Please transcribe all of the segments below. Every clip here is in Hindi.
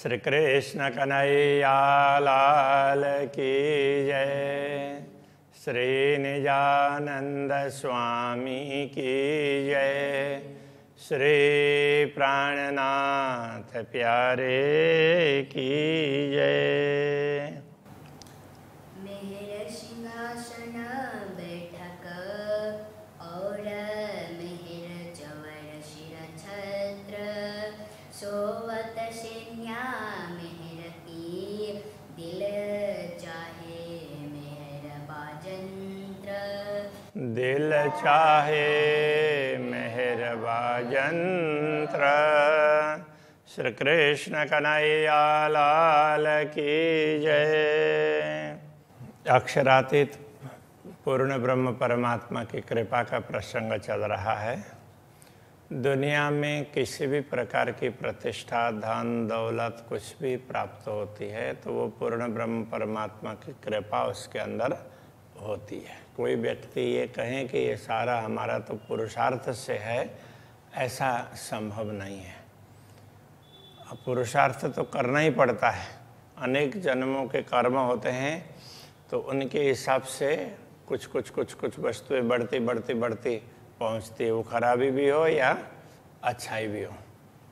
श्री कृष्ण कन्हैया लाल की जय। श्री निजानंद स्वामी की जय। श्री प्राणनाथ प्यारे की जय। मेहर सिंहासन बैठक और मेहर चवर शिर छत्र सोवत सेन्या मेहर की दिल चाहे मेहर बाजंत्र दिल चाहे मेहर बाजंत्र। श्री कृष्ण कन्हैया लाल की जय। अक्षरातीत पूर्ण ब्रह्म परमात्मा की कृपा का प्रसंग चल रहा है। दुनिया में किसी भी प्रकार की प्रतिष्ठा, धन, दौलत कुछ भी प्राप्त होती है तो वो पूर्ण ब्रह्म परमात्मा की कृपा उसके अंदर होती है। कोई व्यक्ति ये कहें कि ये सारा हमारा तो पुरुषार्थ से है, ऐसा संभव नहीं है। पुरुषार्थ तो करना ही पड़ता है। अनेक जन्मों के कर्म होते हैं तो उनके हिसाब से कुछ वस्तुएं बढ़ती पहुंचती है, वो खराबी भी हो या अच्छाई भी हो।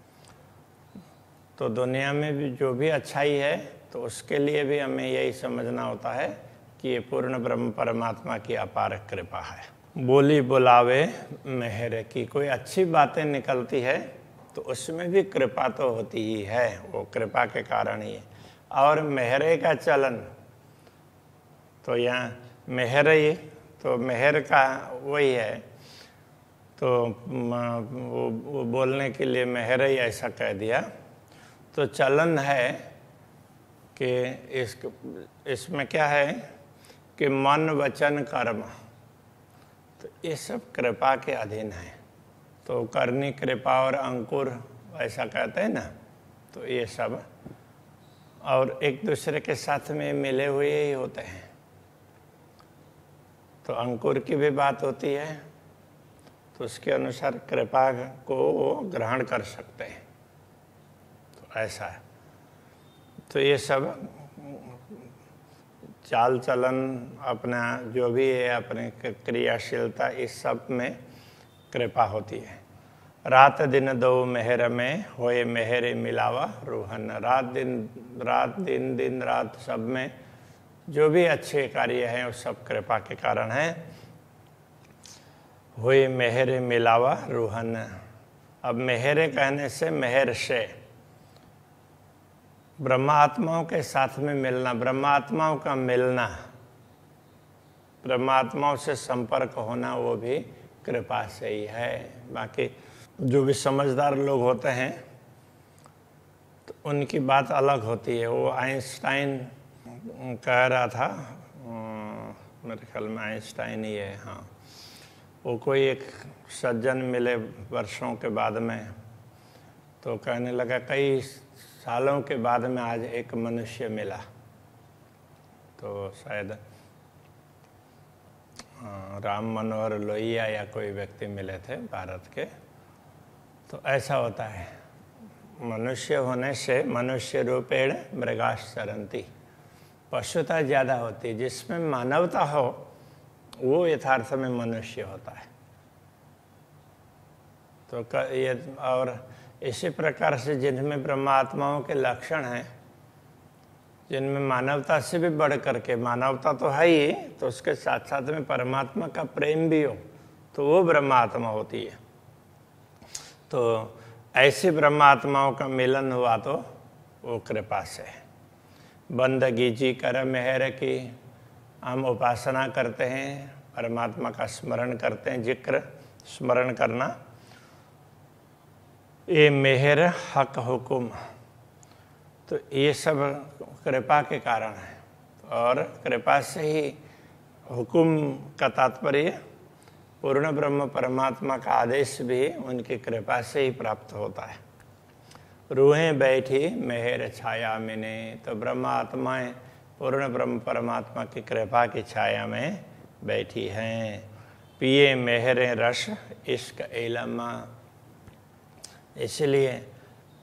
तो दुनिया में भी जो भी अच्छाई है तो उसके लिए भी हमें यही समझना होता है कि ये पूर्ण ब्रह्म परमात्मा की अपार कृपा है। बोली बुलावे मेहर की, कोई अच्छी बातें निकलती है तो उसमें भी कृपा तो होती ही है, वो कृपा के कारण ही है। और मेहरे का चलन, तो यहाँ मेहर ही तो मेहर का वही है, तो वो बोलने के लिए मेहर ही ऐसा कह दिया। तो चलन है कि इसमें क्या है कि मन वचन कर्म, तो ये सब कृपा के अधीन है। तो करनी कृपा और अंकुर ऐसा कहते हैं ना, तो ये सब और एक दूसरे के साथ में मिले हुए ही होते हैं। तो अंकुर की भी बात होती है तो उसके अनुसार कृपा को ग्रहण कर सकते हैं, तो ऐसा है। तो ये सब चाल चलन अपना जो भी है, अपने क्रियाशीलता, इस सब में कृपा होती है। रात दिन दो मेहर में होए मेहरे मिलावा रूहन। रात दिन दिन रात सब में जो भी अच्छे कार्य हैं उस सब कृपा के कारण है। होए मेहरे मिलावा रूहन। अब मेहरे कहने से मेहर से ब्रह्मात्माओं के साथ में मिलना, ब्रह्मात्माओं का मिलना, ब्रह्मात्माओं से संपर्क होना, वो भी कृपा से ही है। बाकी जो भी समझदार लोग होते हैं तो उनकी बात अलग होती है। वो आइंस्टाइन कह रहा था, मेरे ख्याल में आइंस्टाइन ही है, हाँ, वो कोई एक सज्जन मिले वर्षों के बाद में, तो कहने लगा कई सालों के बाद में आज एक मनुष्य मिला। तो शायद राम मनोहर लोहिया या कोई व्यक्ति मिले थे भारत के। तो ऐसा होता है, मनुष्य होने से मनुष्य रूपेण मृगाश्चरन्ति, पशुता ज़्यादा होती है। जिसमें मानवता हो वो यथार्थ में मनुष्य होता है। तो ये और इसी प्रकार से जिनमें ब्रह्मात्माओं के लक्षण हैं, जिनमें मानवता से भी बढ़ करके, मानवता तो है ही, तो उसके साथ साथ में परमात्मा का प्रेम भी हो, तो वो ब्रह्मात्मा होती है। तो ऐसी ब्रह्मात्माओं का मिलन हुआ तो वो कृपा से है। बंदगी जी कर मेहर की, हम उपासना करते हैं, परमात्मा का स्मरण करते हैं, जिक्र स्मरण करना, ये मेहर हक हुकुम, तो ये सब कृपा के कारण है। और कृपा से ही हुकुम का तात्पर्य पूर्ण ब्रह्म परमात्मा का आदेश भी उनकी कृपा से ही प्राप्त होता है। रूहें बैठी मेहर छाया में, तो ब्रह्मात्माएं पूर्ण ब्रह्म परमात्मा की कृपा की छाया में बैठी हैं। पिए मेहरे रस इश्क इलमा, इसलिए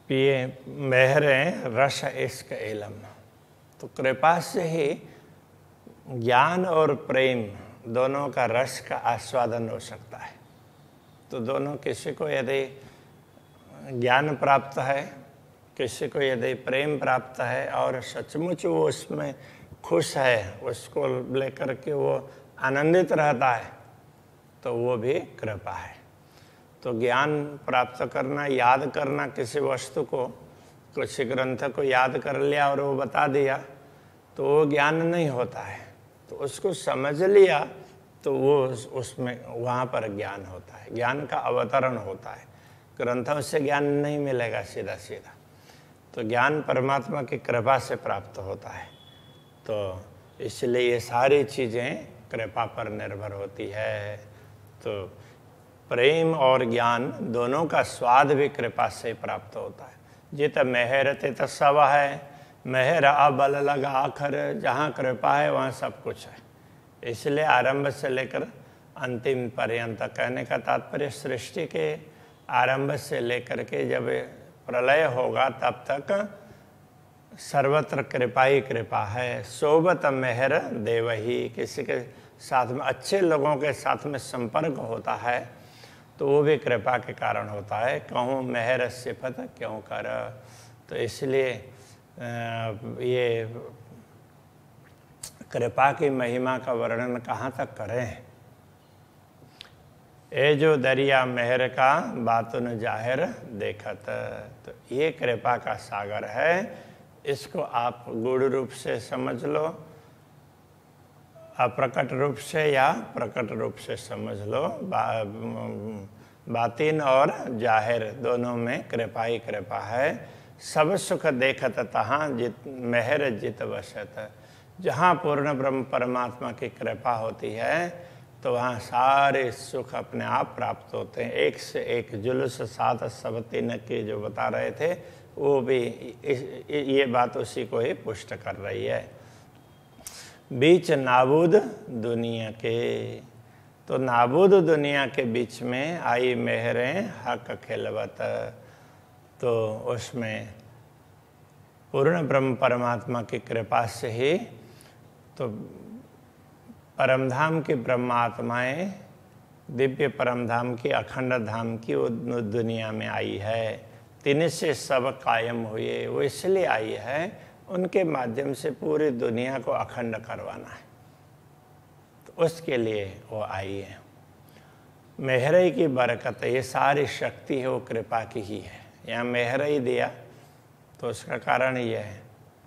पिए मेहरें रस इश्क इलम। तो कृपा से ही ज्ञान और प्रेम दोनों का रस का आस्वादन हो सकता है। तो दोनों, किसी को यदि ज्ञान प्राप्त है, किसी को यदि प्रेम प्राप्त है और सचमुच वो उसमें खुश है, उसको लेकर के वो आनंदित रहता है, तो वो भी कृपा है। तो ज्ञान प्राप्त करना, याद करना किसी वस्तु को, किसी ग्रंथ को याद कर लिया और वो बता दिया, तो वो ज्ञान नहीं होता है। तो उसको समझ लिया तो वो उसमें वहाँ पर ज्ञान होता है, ज्ञान का अवतरण होता है। ग्रंथों से ज्ञान नहीं मिलेगा सीधा सीधा। तो ज्ञान परमात्मा की कृपा से प्राप्त होता है। तो इसलिए ये सारी चीज़ें कृपा पर निर्भर होती है। तो प्रेम और ज्ञान दोनों का स्वाद भी कृपा से प्राप्त होता है। जित मेहर तित सब है, मेहर अबल लगा आखर। जहाँ कृपा है वहाँ सब कुछ है। इसलिए आरंभ से लेकर अंतिम पर्यंत, कहने का तात्पर्य सृष्टि के आरंभ से लेकर के जब प्रलय होगा तब तक सर्वत्र कृपा ही कृपा है। सोबत मेहर देव ही। किसी के साथ में, अच्छे लोगों के साथ में संपर्क होता है तो वो भी कृपा के कारण होता है। कहूँ मेहर सिफत क्यों कर। तो इसलिए ये कृपा की महिमा का वर्णन कहाँ तक करें। ए जो दरिया मेहर का बातुन जाहिर देखत। तो ये कृपा का सागर है। इसको आप गूढ़ रूप से समझ लो, अप्रकट रूप से या प्रकट रूप से समझ लो। बातिन और जाहिर दोनों में कृपा ही कृपा है। सब सुख देखत तहाँ जित मेहर जित वसत। जहाँ पूर्ण ब्रह्म परमात्मा की कृपा होती है तो वहाँ सारे सुख अपने आप प्राप्त होते हैं। एक से एक जुलूस साथ सब तीन की जो बता रहे थे, वो भी ये बात उसी को ही पुष्ट कर रही है। बीच नाबूद दुनिया के। तो नाबूद दुनिया के बीच में आई मेहरें हक खिलवत। तो उसमें पूर्ण ब्रह्म परमात्मा की कृपा से ही तो परमधाम की ब्रह्मात्माएं, दिव्य परमधाम की, अखंड धाम की वो दुनिया में आई है। तीन से सब कायम हुए। वो इसलिए आई है, उनके माध्यम से पूरी दुनिया को अखंड करवाना है। तो उसके लिए वो आई है। मेहरई की बरकत, ये सारी शक्ति है वो कृपा की ही है। यहाँ मेहरई दिया तो उसका कारण ये है,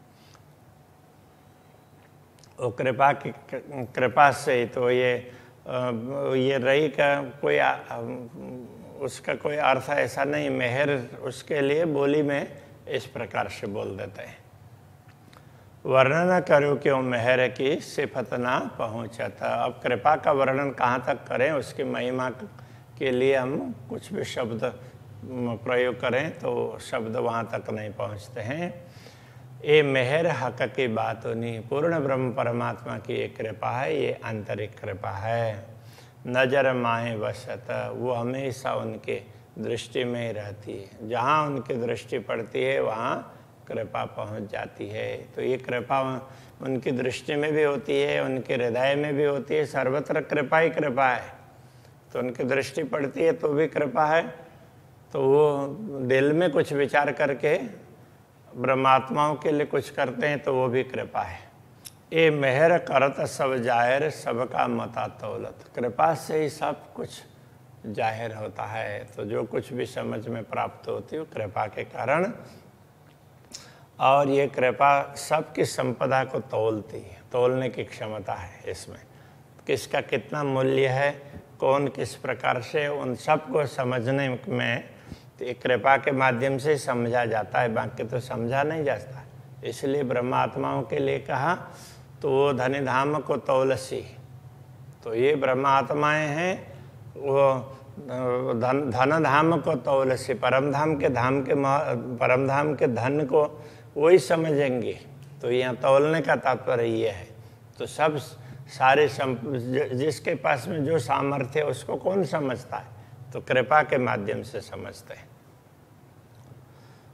वो कृपा की कृपा से। तो ये रई का कोई उसका कोई अर्थ ऐसा नहीं। मेहर उसके लिए बोली में इस प्रकार से बोल देते हैं, वर्णन करो क्यों मेहर की सिफत ना पहुँचता। अब कृपा का वर्णन कहाँ तक करें, उसकी महिमा के लिए हम कुछ भी शब्द प्रयोग करें तो शब्द वहाँ तक नहीं पहुँचते हैं। ये मेहर हक की बात नहीं, पूर्ण ब्रह्म परमात्मा की ये कृपा है, ये आंतरिक कृपा है। नजर माहे वसत, वो हमेशा उनके दृष्टि में ही रहती है। जहाँ उनकी दृष्टि पड़ती है वहाँ कृपा पहुँच जाती है। तो ये कृपा उनकी दृष्टि में भी होती है, उनके हृदय में भी होती है। सर्वत्र कृपा ही कृपा है। तो उनकी दृष्टि पड़ती है तो भी कृपा है। तो वो दिल में कुछ विचार करके ब्रह्मात्माओं के लिए कुछ करते हैं तो वो भी कृपा है। ये मेहर करत सब जाहिर, सबका मता तौलत। कृपा से ही सब कुछ जाहिर होता है। तो जो कुछ भी समझ में प्राप्त होती है कृपा के कारण। और ये कृपा सबकी संपदा को तौलती है, तौलने की क्षमता है इसमें। किसका कितना मूल्य है, कौन किस प्रकार से, उन सबको समझने में तो कृपा के माध्यम से समझा जाता है, बाकी तो समझा नहीं जाता। इसलिए ब्रह्मात्माओं के लिए कहा तो वो धन धाम को तौलसी। तो ये ब्रह्मात्माएं हैं, वो धन धाम को तौलसी, परमधाम के धन को वही समझेंगे। तो यहाँ तौलने का तात्पर्य ये है। तो सब सारे जिसके पास में जो सामर्थ्य है उसको कौन समझता है, तो कृपा के माध्यम से समझते हैं।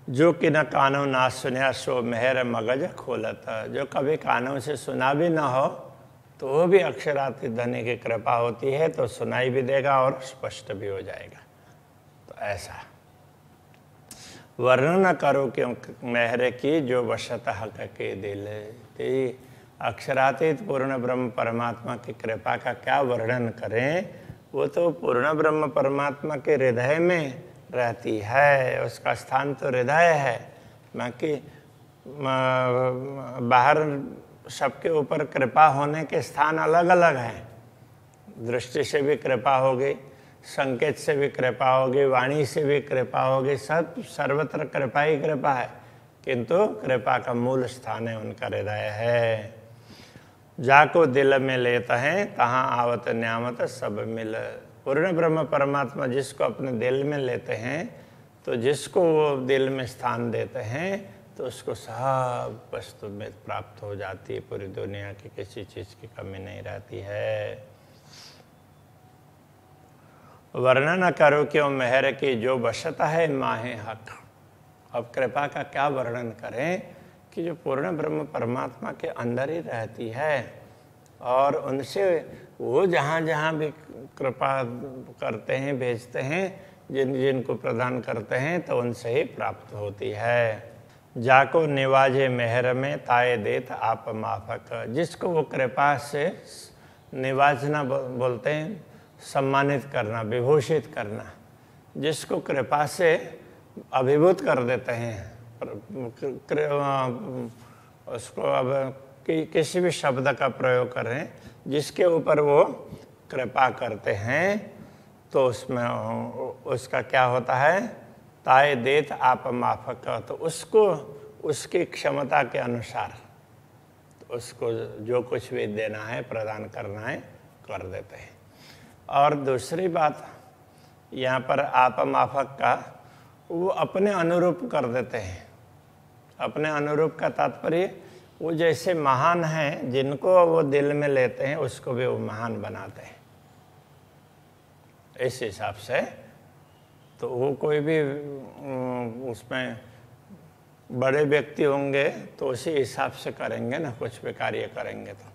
जो कि न कानों ना सुनया सो मेहर मगज खोलत। जो कभी कानों से सुना भी ना हो तो वो भी अक्षरातीत धनी की कृपा होती है तो सुनाई भी देगा और स्पष्ट भी हो जाएगा। तो ऐसा वर्णन करो क्यों मेहर की जो वशत हक के दिल। अक्षरातीत पूर्ण ब्रह्म परमात्मा की कृपा का क्या वर्णन करें, वो तो पूर्ण ब्रह्म परमात्मा के हृदय में रहती है, उसका स्थान तो हृदय है। बाकी बाहर सबके ऊपर कृपा होने के स्थान अलग अलग हैं। दृष्टि से भी कृपा होगी, संकेत से भी कृपा होगी, वाणी से भी कृपा होगी, सब सर्वत्र कृपा ही कृपा है, किंतु कृपा का मूल स्थान है उनका हृदय है। जाको दिल में लेता है तहाँ आवत न्यामत सब मिल। पूर्ण ब्रह्म परमात्मा जिसको अपने दिल में लेते हैं, तो जिसको वो दिल में स्थान देते हैं तो उसको सब वस्तु में प्राप्त हो जाती है। पूरी दुनिया की किसी चीज़ की कमी नहीं रहती है। वर्णन करो क्यों मेहर की जो वशता है माहे हक। अब कृपा का क्या वर्णन करें कि जो पूर्ण ब्रह्म परमात्मा के अंदर ही रहती है और उनसे वो जहाँ जहाँ भी कृपा करते हैं, भेजते हैं, जिनको प्रदान करते हैं तो उनसे ही प्राप्त होती है। जाको निवाजे मेहर में ताए देत आप माफक। जिसको वो कृपा से निवाजना बोलते हैं, सम्मानित करना, विभूषित करना। जिसको कृपा से अभिभूत कर देते हैं, उसको अब किसी भी शब्द का प्रयोग करें, जिसके ऊपर वो कृपा करते हैं तो उसमें उसका क्या होता है, ताए देत आप माफक। तो उसको उसकी क्षमता के अनुसार उसको जो कुछ भी देना है, प्रदान करना है, कर देते हैं। और दूसरी बात यहाँ पर आप माफक का, वो अपने अनुरूप कर देते हैं। अपने अनुरूप का तात्पर्य वो जैसे महान हैं, जिनको वो दिल में लेते हैं उसको भी वो महान बनाते हैं। इस हिसाब से तो वो कोई भी उसमें बड़े व्यक्ति होंगे तो उसी हिसाब से करेंगे ना, कुछ भी कार्य करेंगे तो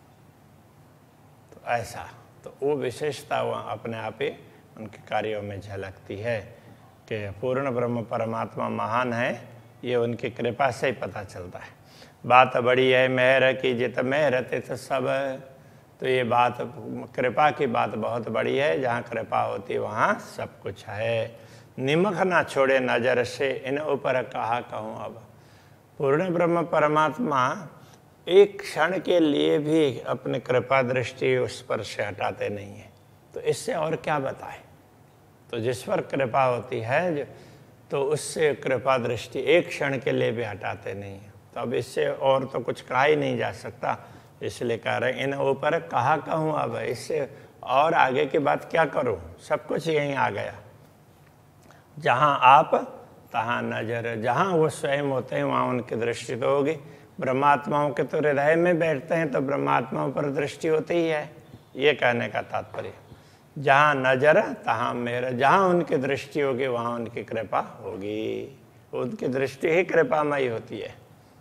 ऐसा तो वो विशेषता वो अपने आप ही उनके कार्यों में झलकती है कि पूर्ण ब्रह्म परमात्मा महान है। ये उनकी कृपा से ही पता चलता है। बात बड़ी है मेहर की जित मेहर तित सब। तो ये बात कृपा की बात बहुत बड़ी है। जहाँ कृपा होती वहाँ सब कुछ है। निमक ना छोड़े नजर से इन ऊपर कहा कहूँ। अब पूर्ण ब्रह्म परमात्मा एक क्षण के लिए भी अपनी कृपा दृष्टि उस पर से हटाते नहीं है। तो इससे और क्या बताए। तो जिस पर कृपा होती है तो उससे कृपा दृष्टि एक क्षण के लिए भी हटाते नहीं है। तो अब इससे और तो कुछ कहा ही नहीं जा सकता, इसलिए कह रहे इन ऊपर कहा कहूँ। अब इससे और आगे की बात क्या करूँ, सब कुछ यहीं आ गया। जहाँ आप तहाँ नजर। जहाँ वो स्वयं होते हैं वहाँ उनकी दृष्टि तो होगी। ब्रह्मात्माओं के तो हृदय में बैठते हैं तो ब्रह्मात्माओं पर दृष्टि होती ही है, ये कहने का तात्पर्य। जहाँ नजर तहाँ मेरा। जहाँ उनकी दृष्टि होगी वहाँ उनकी कृपा होगी। उनकी दृष्टि ही कृपामयी होती है।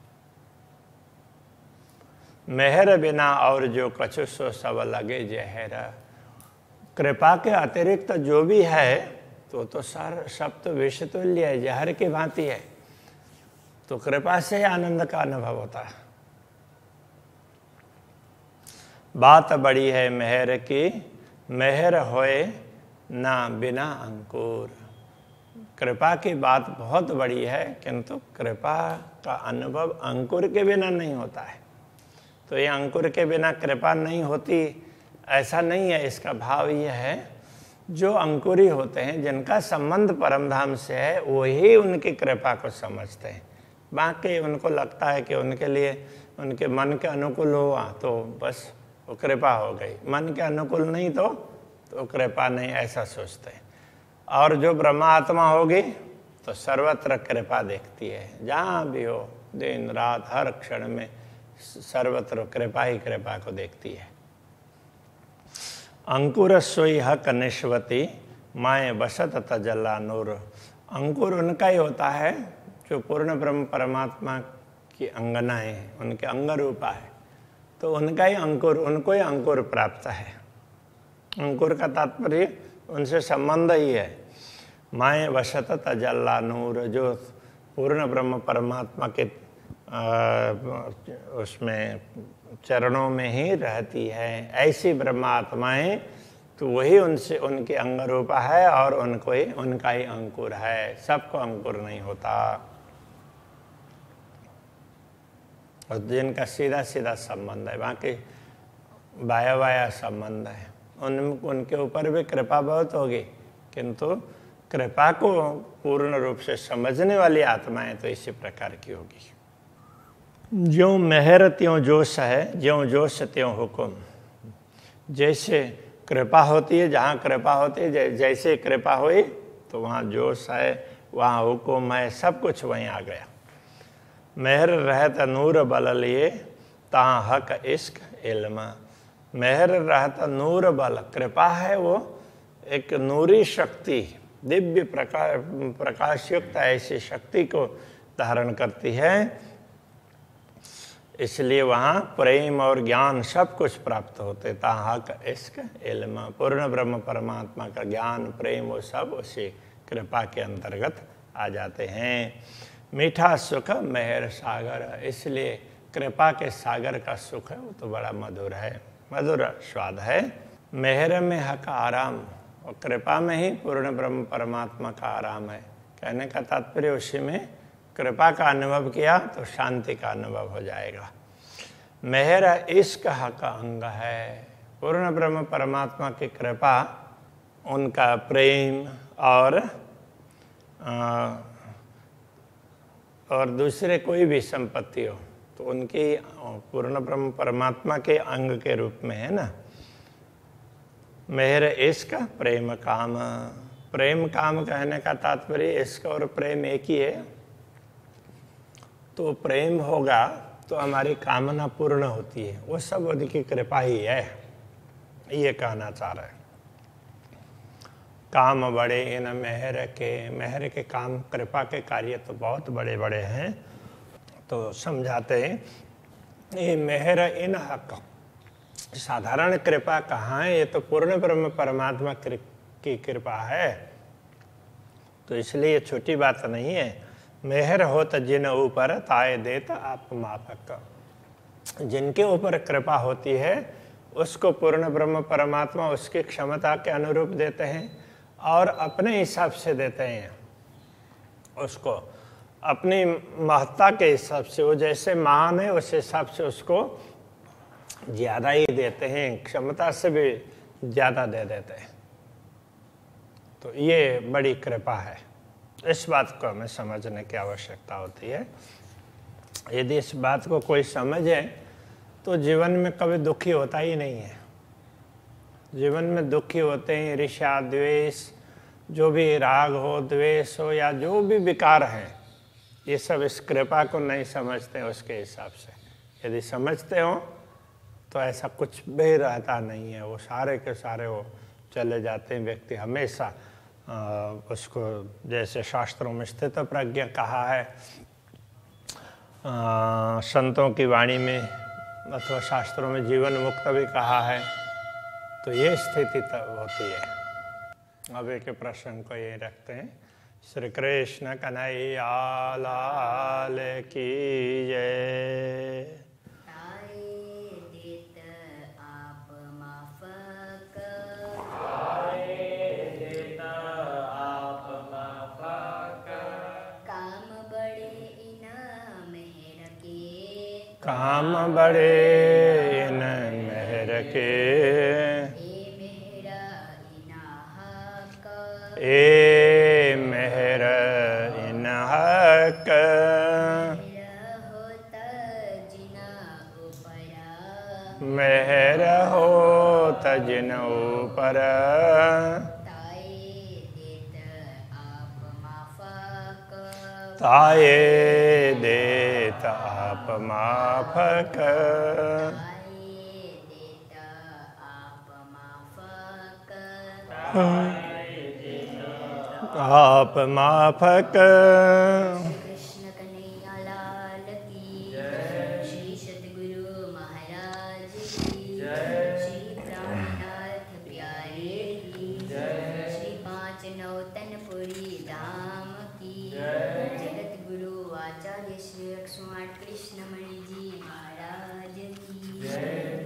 मेहर बिना और जो कछु सो सब लगे जहर। कृपा के अतिरिक्त जो भी है तो सब तो विष तुल्य है, जहर की भांति है। तो कृपा से आनंद का अनुभव होता है। बात बड़ी है मेहर की, मेहर होए ना बिना अंकुर। कृपा की बात बहुत बड़ी है, किंतु कृपा का अनुभव अंकुर के बिना नहीं होता है। तो ये अंकुर के बिना कृपा नहीं होती ऐसा नहीं है। इसका भाव यह है, जो अंकुरी होते हैं, जिनका संबंध परमधाम से है, वही उनकी कृपा को समझते हैं। बाकी उनको लगता है कि उनके लिए उनके मन के अनुकूल हुआ तो बस वो कृपा हो गई, मन के अनुकूल नहीं तो कृपा नहीं, ऐसा सोचते हैं। और जो ब्रह्मात्मा होगी तो सर्वत्र कृपा देखती है। जहाँ भी हो, दिन रात हर क्षण में सर्वत्र कृपा ही कृपा को देखती है। अंकुर सोई हक निष्वती माए बसत तजल्ला नूर। अंकुर उनका ही होता है जो पूर्ण ब्रह्म परमात्मा की अंगनाएं हैं, उनके अंग रूपा है, तो उनका ही अंकुर, उनको ही अंकुर प्राप्त है। अंकुर का तात्पर्य उनसे संबंध ही है। माए वशत तजल्ला नूर, जो पूर्ण ब्रह्म परमात्मा के उसमें चरणों में ही रहती है, ऐसी ब्रह्मात्माएं, तो वही उनसे उनके अंग रूपा है और उनको ही, उनका ही अंकुर है। सबको अंकुर नहीं होता, और जिनका सीधा सीधा संबंध है, बाकी बाया बाया संबंध है, उनके ऊपर भी कृपा बहुत होगी, किंतु कृपा को पूर्ण रूप से समझने वाली आत्माएं तो इसी प्रकार की होगी। ज्यों मेहर त्यों जोश है, ज्यों जोश त्यों हुक्म। जैसे कृपा होती है, जहाँ कृपा होती है, जैसे कृपा हुई तो वहाँ जोश है, वहाँ हुक्म है, सब कुछ वहीं आ गया। मेहर रहत नूर बल लिए, तहाँ हक इश्क इल्म। मेहर रहत नूर बल, कृपा है वो एक नूरी शक्ति, दिव्य प्रकाशयुक्त ऐसी शक्ति को धारण करती है, इसलिए वहाँ प्रेम और ज्ञान सब कुछ प्राप्त होते। तहाँ हक इश्क इल्म, पूर्ण ब्रह्म परमात्मा का ज्ञान प्रेम वो सब उसी कृपा के अंतर्गत आ जाते हैं। मीठा सुख मेहर सागर, इसलिए कृपा के सागर का सुख है वो तो बड़ा मधुर है, मधुर स्वाद है। मेहर में हक आराम, और कृपा में ही पूर्ण ब्रह्म परमात्मा का आराम है। कहने का तात्पर्य उसी में कृपा का अनुभव किया तो शांति का अनुभव हो जाएगा। मेहर इश्क हक अंग है, पूर्ण ब्रह्म परमात्मा की कृपा, उनका प्रेम और दूसरे कोई भी संपत्ति हो तो उनकी पूर्ण ब्रह्म परमात्मा के अंग के रूप में है ना। मेहर इश्क प्रेम काम, प्रेम काम कहने का तात्पर्य इश्क और प्रेम एक ही है। तो प्रेम होगा तो हमारी कामना पूर्ण होती है, वो सब उनकी कृपा ही है, ये कहना चाह रहे हैं। काम बड़े इन मेहर के काम, कृपा के कार्य तो बहुत बड़े बड़े हैं। तो समझाते हैं ये मेहर इन हक, साधारण कृपा कहाँ है, ये तो पूर्ण ब्रह्म परमात्मा की कृपा है, तो इसलिए छोटी बात नहीं है। मेहर होत जिन ऊपर ताए देत आप माफक, जिनके ऊपर कृपा होती है उसको पूर्ण ब्रह्म परमात्मा उसकी क्षमता के अनुरूप देते हैं और अपने हिसाब से देते हैं उसको, अपनी महत्ता के हिसाब से। वो जैसे महान है उस हिसाब से उसको ज़्यादा ही देते हैं, क्षमता से भी ज़्यादा दे देते हैं। तो ये बड़ी कृपा है, इस बात को हमें समझने की आवश्यकता होती है। यदि इस बात को कोई समझे तो जीवन में कभी दुखी होता ही नहीं है। जीवन में दुखी होते हैं ईर्ष्या द्वेष, जो भी राग हो द्वेष हो या जो भी विकार है, ये सब इस कृपा को नहीं समझते उसके हिसाब से। यदि समझते हो तो ऐसा कुछ भी रहता नहीं है, वो सारे के सारे वो चले जाते हैं। व्यक्ति हमेशा उसको, जैसे शास्त्रों में स्थित प्रज्ञा कहा है, संतों की वाणी में अथवा शास्त्रों में जीवन मुक्त भी कहा है, तो ये स्थिति तब होती है। अब एक प्रश्न को ये रखते हैं। श्री कृष्ण कन्हैया लाल की जय। काम बड़े इन मेहर के, ए मेहर इन हक, मेहर होत जिन ऊपर, ताए देत आप माफक, आप माफक। आचार्य श्री लक्ष्मण कृष्णमणि जी महाराज की जय।